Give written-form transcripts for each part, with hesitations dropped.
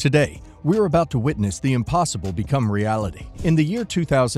Today, we're about to witness the impossible become reality. In the year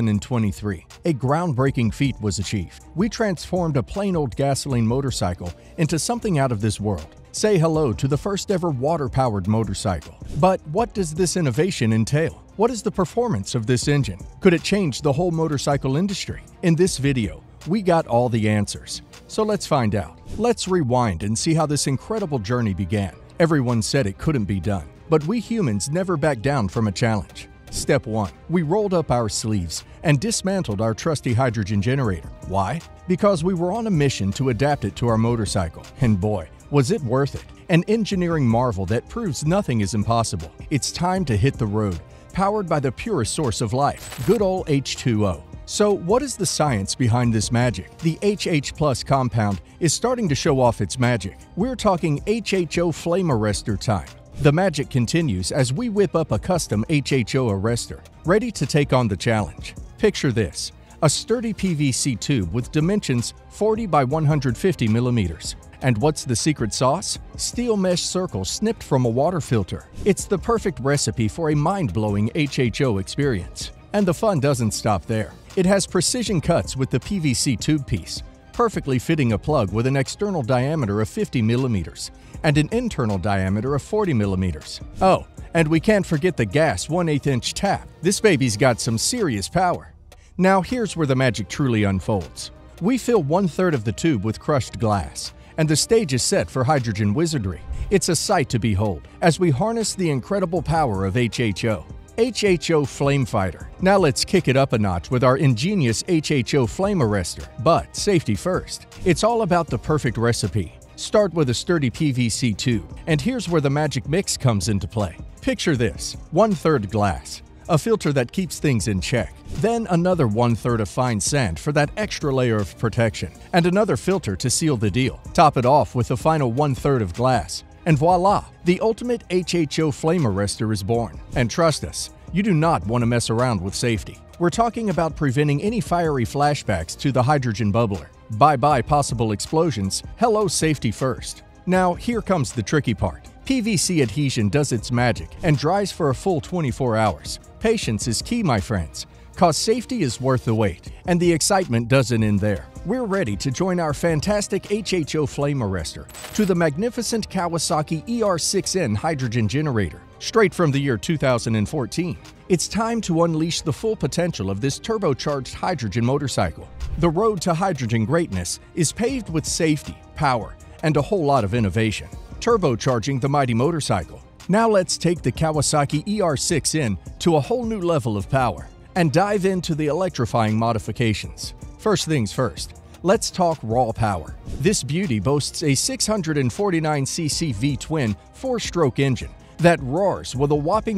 2023, a groundbreaking feat was achieved. We transformed a plain old gasoline motorcycle into something out of this world. Say hello to the first ever water-powered motorcycle. But what does this innovation entail? What is the performance of this engine? Could it change the whole motorcycle industry? In this video, we got all the answers. So let's find out. Let's rewind and see how this incredible journey began. Everyone said it couldn't be done, but we humans never back down from a challenge. Step 1. We rolled up our sleeves and dismantled our trusty hydrogen generator. Why? Because we were on a mission to adapt it to our motorcycle. And boy, was it worth it. An engineering marvel that proves nothing is impossible. It's time to hit the road, powered by the purest source of life, good old H2O. So what is the science behind this magic? The HH Plus compound is starting to show off its magic. We're talking HHO flame arrestor time. The magic continues as we whip up a custom HHO arrestor, ready to take on the challenge. Picture this: a sturdy PVC tube with dimensions 40 by 150 millimeters. And what's the secret sauce? Steel mesh circles snipped from a water filter. It's the perfect recipe for a mind-blowing HHO experience. And the fun doesn't stop there. It has precision cuts with the PVC tube piece, perfectly fitting a plug with an external diameter of 50 millimeters and an internal diameter of 40 millimeters. Oh, and we can't forget the gas 1/8-inch tap. This baby's got some serious power. Now here's where the magic truly unfolds. We fill 1/3 of the tube with crushed glass, and the stage is set for hydrogen wizardry. It's a sight to behold as we harness the incredible power of HHO. HHO Flame Fighter. Now let's kick it up a notch with our ingenious HHO flame arrestor. But safety first. It's all about the perfect recipe. Start with a sturdy PVC tube, and here's where the magic mix comes into play. Picture this: 1/3 glass, a filter that keeps things in check. Then another 1/3 of fine sand for that extra layer of protection, and another filter to seal the deal. Top it off with the final 1/3 of glass. And voila! The ultimate HHO flame arrestor is born. And trust us, you do not want to mess around with safety. We're talking about preventing any fiery flashbacks to the hydrogen bubbler. Bye-bye possible explosions, hello safety first. Now here comes the tricky part. PVC adhesion does its magic and dries for a full 24 hours. Patience is key, my friends, cause safety is worth the wait. And the excitement doesn't end there. We're ready to join our fantastic HHO flame arrestor to the magnificent Kawasaki ER6N hydrogen generator, straight from the year 2014. It's time to unleash the full potential of this turbocharged hydrogen motorcycle. The road to hydrogen greatness is paved with safety, power, and a whole lot of innovation, turbocharging the mighty motorcycle. Now let's take the Kawasaki ER6N to a whole new level of power and dive into the electrifying modifications. First things first, let's talk raw power. This beauty boasts a 649cc V-twin 4-stroke engine that roars with a whopping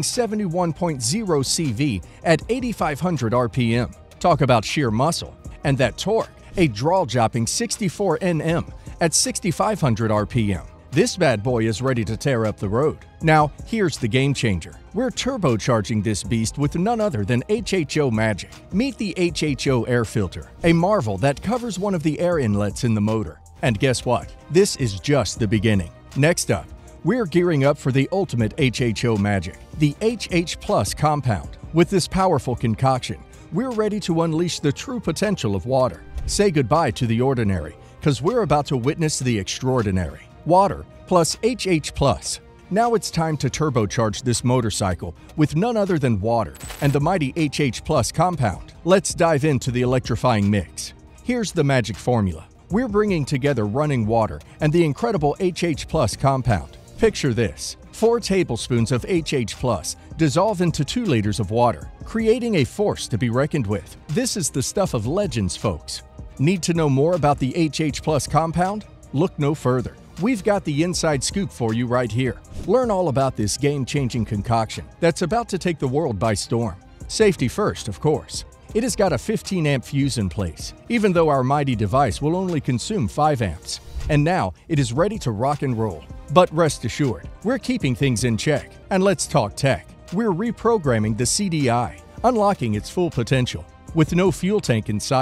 71.0 CV at 8,500 RPM. Talk about sheer muscle. And that torque, a jaw-dropping 64 Nm at 6,500 RPM. This bad boy is ready to tear up the road. Now, here's the game changer. We're turbocharging this beast with none other than HHO magic. Meet the HHO air filter, a marvel that covers one of the air inlets in the motor. And guess what? This is just the beginning. Next up, we're gearing up for the ultimate HHO magic, the HH Plus compound. With this powerful concoction, we're ready to unleash the true potential of water. Say goodbye to the ordinary, because we're about to witness the extraordinary. Water plus HH Plus. Now it's time to turbocharge this motorcycle with none other than water and the mighty HH Plus compound. Let's dive into the electrifying mix. Here's the magic formula. We're bringing together running water and the incredible HH Plus compound. Picture this: 4 tablespoons of HH Plus dissolve into 2 liters of water, creating a force to be reckoned with. This is the stuff of legends, folks. Need to know more about the HH Plus compound? Look no further. We've got the inside scoop for you right here. Learn all about this game-changing concoction that's about to take the world by storm. Safety first, of course. It has got a 15-amp fuse in place, even though our mighty device will only consume 5 amps. And now it is ready to rock and roll. But rest assured, we're keeping things in check. And let's talk tech. We're reprogramming the CDI, unlocking its full potential. With no fuel tank in sight,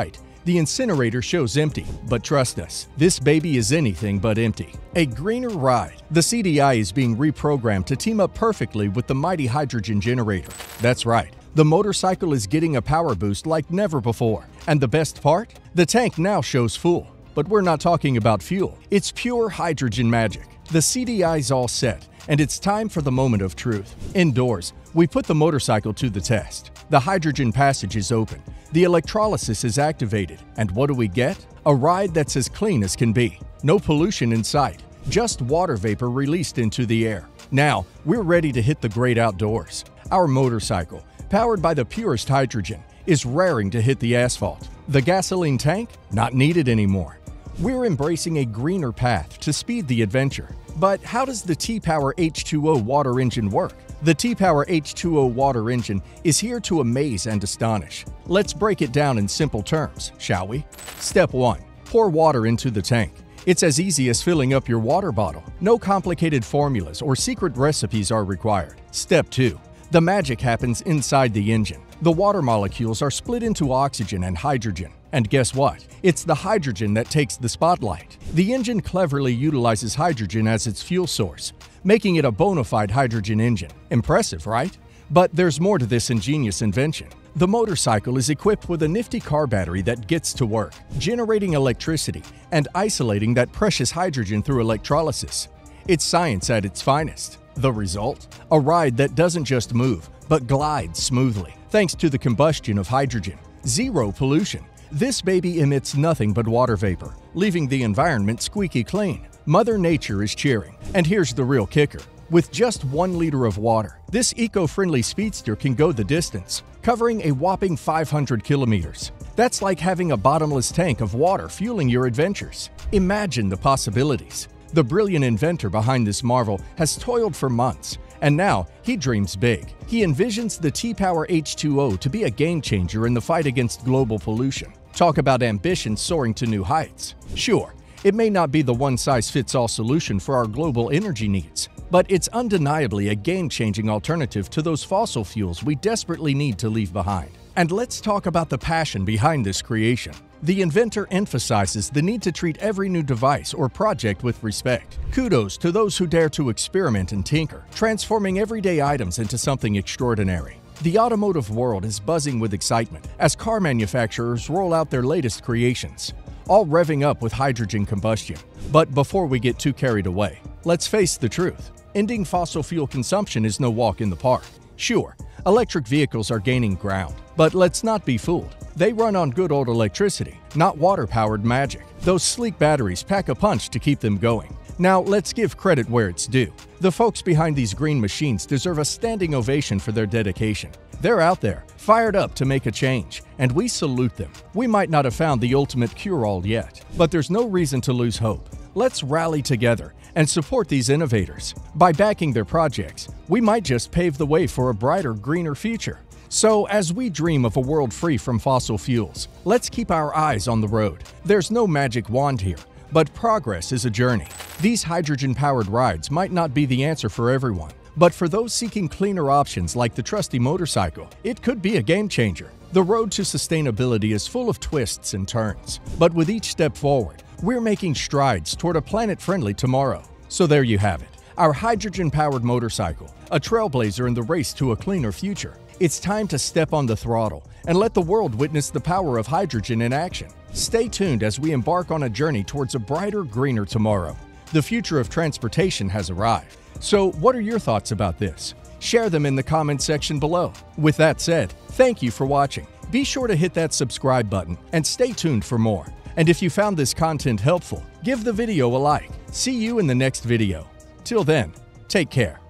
The incinerator shows empty, but trust us, this baby is anything but empty. A greener ride. The CDI is being reprogrammed to team up perfectly with the mighty hydrogen generator. That's right, the motorcycle is getting a power boost like never before. And the best part? The tank now shows full. But we're not talking about fuel, it's pure hydrogen magic. The CDI's all set, and it's time for the moment of truth. Indoors, we put the motorcycle to the test. The hydrogen passage is open, the electrolysis is activated, and what do we get? A ride that's as clean as can be. No pollution in sight, just water vapor released into the air. Now, we're ready to hit the great outdoors. Our motorcycle, powered by the purest hydrogen, is raring to hit the asphalt. The gasoline tank? Not needed anymore. We're embracing a greener path to speed the adventure. But how does the T-Power H2O water engine work? The T-Power H2O water engine is here to amaze and astonish. Let's break it down in simple terms, shall we? Step 1. Pour water into the tank. It's as easy as filling up your water bottle. No complicated formulas or secret recipes are required. Step 2. The magic happens inside the engine. The water molecules are split into oxygen and hydrogen. And guess what? It's the hydrogen that takes the spotlight. The engine cleverly utilizes hydrogen as its fuel source, making it a bona fide hydrogen engine. Impressive, right? But there's more to this ingenious invention. The motorcycle is equipped with a nifty car battery that gets to work, generating electricity and isolating that precious hydrogen through electrolysis. It's science at its finest. The result? A ride that doesn't just move, but glides smoothly, thanks to the combustion of hydrogen. Zero pollution. This baby emits nothing but water vapor, leaving the environment squeaky clean. Mother Nature is cheering. And here's the real kicker. With just 1 liter of water, this eco-friendly speedster can go the distance, covering a whopping 500 kilometers. That's like having a bottomless tank of water fueling your adventures. Imagine the possibilities. The brilliant inventor behind this marvel has toiled for months, and now he dreams big. He envisions the T-Power H2O to be a game-changer in the fight against global pollution. Talk about ambition soaring to new heights. Sure, it may not be the one-size-fits-all solution for our global energy needs, but it's undeniably a game-changing alternative to those fossil fuels we desperately need to leave behind. And let's talk about the passion behind this creation. The inventor emphasizes the need to treat every new device or project with respect. Kudos to those who dare to experiment and tinker, transforming everyday items into something extraordinary. The automotive world is buzzing with excitement as car manufacturers roll out their latest creations, all revving up with hydrogen combustion. But before we get too carried away, let's face the truth. Ending fossil fuel consumption is no walk in the park. Sure, electric vehicles are gaining ground, but let's not be fooled. They run on good old electricity, not water-powered magic. Those sleek batteries pack a punch to keep them going. Now, let's give credit where it's due. The folks behind these green machines deserve a standing ovation for their dedication. They're out there, fired up to make a change, and we salute them. We might not have found the ultimate cure-all yet, but there's no reason to lose hope. Let's rally together and support these innovators. By backing their projects, we might just pave the way for a brighter, greener future. So, as we dream of a world free from fossil fuels, let's keep our eyes on the road. There's no magic wand here, but progress is a journey. These hydrogen-powered rides might not be the answer for everyone, but for those seeking cleaner options like the trusty motorcycle, it could be a game-changer. The road to sustainability is full of twists and turns, but with each step forward, we're making strides toward a planet-friendly tomorrow. So there you have it, our hydrogen-powered motorcycle, a trailblazer in the race to a cleaner future. It's time to step on the throttle and let the world witness the power of hydrogen in action. Stay tuned as we embark on a journey towards a brighter, greener tomorrow. The future of transportation has arrived. So what are your thoughts about this? Share them in the comments section below. With that said, thank you for watching. Be sure to hit that subscribe button and stay tuned for more. And if you found this content helpful, give the video a like. See you in the next video. Till then, take care.